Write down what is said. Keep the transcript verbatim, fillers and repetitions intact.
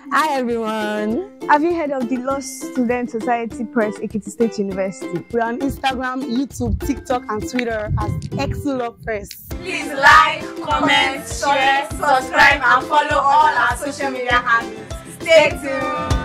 Hi everyone. Have you heard of the Law Student Society Press, Ekiti State University? We're on Instagram, YouTube, TikTok, and Twitter as Eksulaw Press. Please like, comment, share, subscribe, and follow all our social media handles. Stay tuned.